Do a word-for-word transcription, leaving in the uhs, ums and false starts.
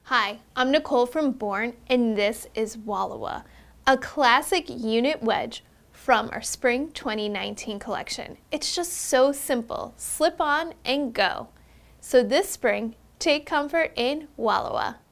Hi, I'm Nicole from Bourne, and this is Wallowa, a classic unit wedge from our Spring twenty nineteen collection. It's just so simple, slip on and go. So this spring, take comfort in Wallowa.